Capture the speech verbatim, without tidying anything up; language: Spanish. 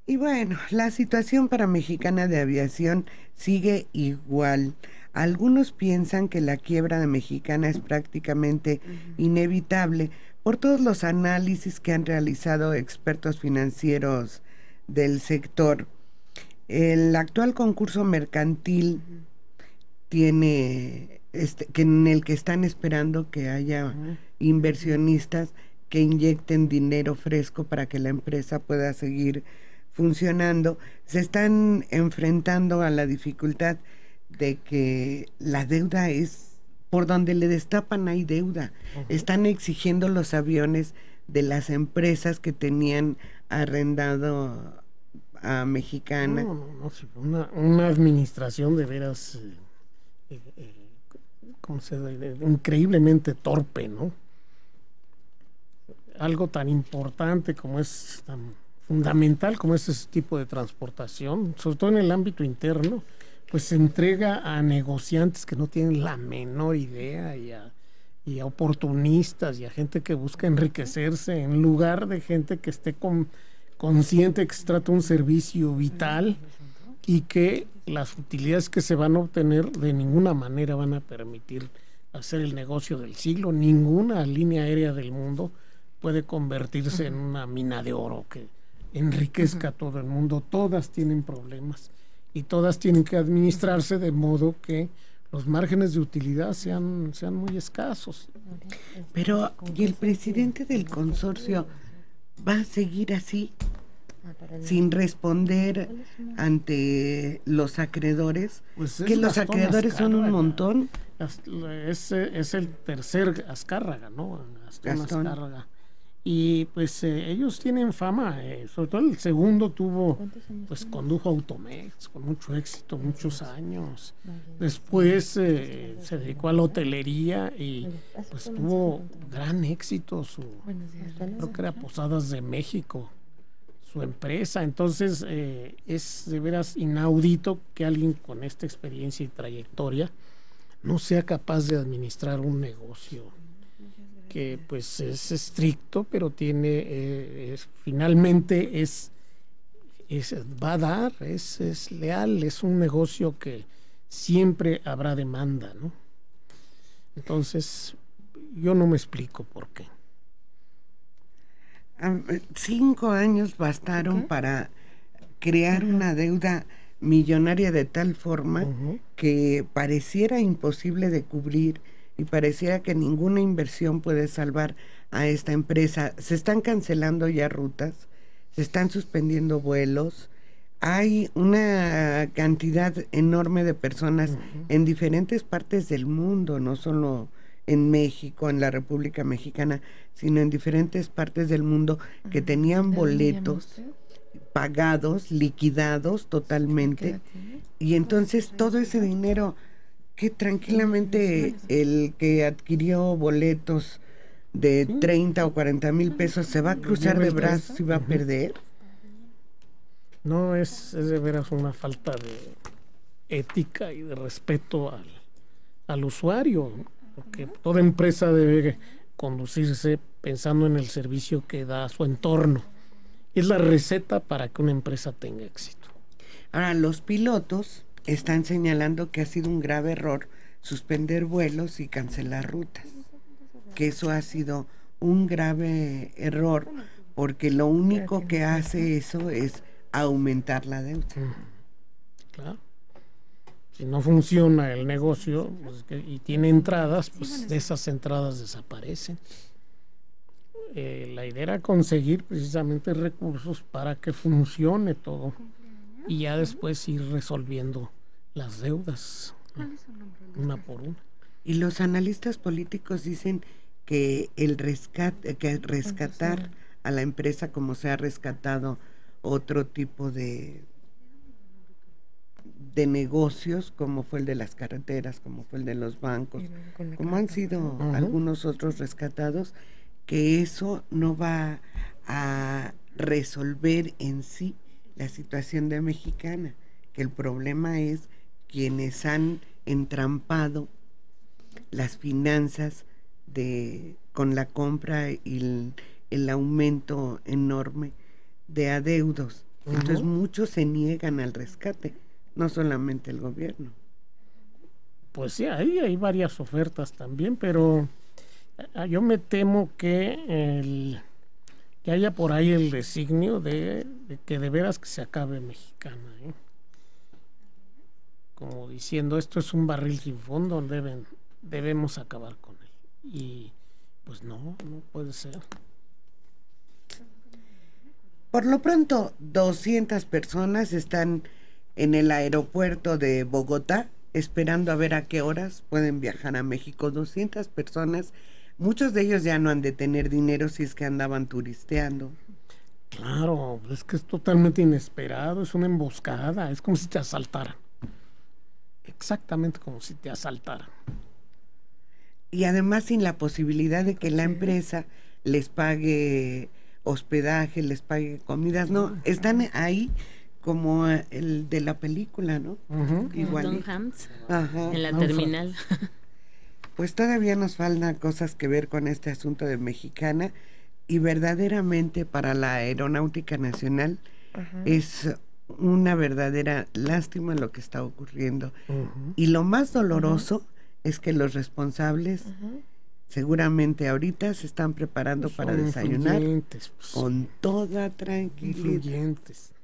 Y bueno, la situación para Mexicana de Aviación sigue igual. Algunos piensan que la quiebra de Mexicana es prácticamente inevitable por todos los análisis que han realizado expertos financieros del sector. El actual concurso mercantil tiene, este, que en el que están esperando que haya inversionistas que inyecten dinero fresco para que la empresa pueda seguir funcionando, se están enfrentando a la dificultad de que la deuda es, por donde le destapan hay deuda. Uh-huh. Están exigiendo los aviones de las empresas que tenían arrendado a Mexicana. No, no, no, sí, una, una administración de veras eh, eh, ¿cómo se dice? Increíblemente torpe, ¿no? Algo tan importante como es, tan fundamental como es ese tipo de transportación, sobre todo en el ámbito interno, pues se entrega a negociantes que no tienen la menor idea y a, y a oportunistas y a gente que busca enriquecerse en lugar de gente que esté con, consciente que se trata de un servicio vital y que las utilidades que se van a obtener de ninguna manera van a permitir hacer el negocio del siglo. Ninguna línea aérea del mundo puede convertirse uh-huh. en una mina de oro que enriquezca uh-huh. a todo el mundo. Todas tienen problemas y todas tienen que administrarse de modo que los márgenes de utilidad sean, sean muy escasos. Pero, ¿y el presidente del consorcio va a seguir así, sin responder ante los acreedores? Pues que los acreedores son un montón. Es, es el tercer Azcárraga, ¿no? Gastón Gastón. Azcárraga. Y pues eh, ellos tienen fama, eh, sobre todo el segundo tuvo, pues condujo Automex con mucho éxito, muchos años. Después eh, se dedicó a la hotelería y pues tuvo gran éxito, su, creo que era Posadas de México, su empresa. Entonces eh, es de veras inaudito que alguien con esta experiencia y trayectoria no sea capaz de administrar un negocio que pues es estricto, pero tiene eh, es, finalmente es, es va a dar, es, es leal, es un negocio que siempre habrá demanda, ¿no? Entonces yo no me explico por qué. Um, cinco años bastaron ¿Qué? para crear uh-huh. una deuda millonaria de tal forma uh-huh. que pareciera imposible de cubrir y pareciera que ninguna inversión puede salvar a esta empresa. Se están cancelando ya rutas, se están suspendiendo vuelos, hay una cantidad enorme de personas uh-huh. en diferentes partes del mundo, no solo en México, en la República Mexicana, sino en diferentes partes del mundo que tenían boletos pagados, liquidados totalmente, y entonces todo ese dinero que tranquilamente el que adquirió boletos de treinta o cuarenta mil pesos se va a cruzar de brazos y va a perder. No, es, es de veras una falta de ética y de respeto al, al usuario, porque toda empresa debe conducirse pensando en el servicio que da a su entorno. Es la receta para que una empresa tenga éxito. Ahora, los pilotos están señalando que ha sido un grave error suspender vuelos y cancelar rutas, que eso ha sido un grave error porque lo único que hace eso es aumentar la deuda. Claro. Si no funciona el negocio pues, que, y tiene entradas, pues esas entradas desaparecen. Eh, la idea era conseguir precisamente recursos para que funcione todo y ya después ir resolviendo las deudas una por una. Y los analistas políticos dicen que el rescate, que rescatar a la empresa como se ha rescatado otro tipo de de negocios, como fue el de las carreteras, como fue el de los bancos, como han sido uh-huh. algunos otros rescatados, que eso no va a resolver en sí la situación de Mexicana, que el problema es quienes han entrampado las finanzas de con la compra y el, el aumento enorme de adeudos Uh-huh. Entonces muchos se niegan al rescate, no solamente el gobierno. Pues sí, ahí hay varias ofertas también, pero yo me temo que el, que haya por ahí el designio de, de que de veras que se acabe Mexicana, ¿eh? Como diciendo, esto es un barril sin fondo, deben, debemos acabar con él. Y pues no, no puede ser. Por lo pronto, doscientas personas están en el aeropuerto de Bogotá esperando a ver a qué horas pueden viajar a México. doscientas personas, muchos de ellos ya no han de tener dinero si es que andaban turisteando. Claro, es que es totalmente inesperado, es una emboscada, es como si te asaltaran. Exactamente como si te asaltaran. Y además sin la posibilidad de que la empresa les pague hospedaje, les pague comidas, no, están ahí como el de la película, ¿no? Uh-huh. Igual. Tom Hanks, en la terminal. Pues todavía nos faltan cosas que ver con este asunto de Mexicana, y verdaderamente para la Aeronáutica Nacional uh-huh. es una verdadera lástima lo que está ocurriendo. Uh-huh. Y lo más doloroso uh-huh. es que los responsables uh-huh. seguramente ahorita se están preparando pues para desayunar pues, con toda tranquilidad. Influyentes.